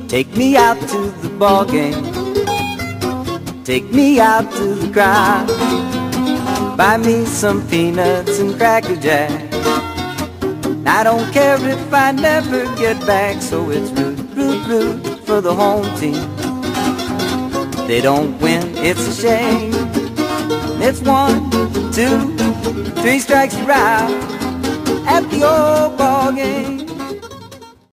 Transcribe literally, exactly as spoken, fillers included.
Take me out to the ball game. Take me out to the crowd. Buy me some peanuts and Cracker Jack. I don't care if I never get back. So it's root, root, root for the home team. They don't win, it's a shame. It's one, two, three strikes you're out at the old ball game.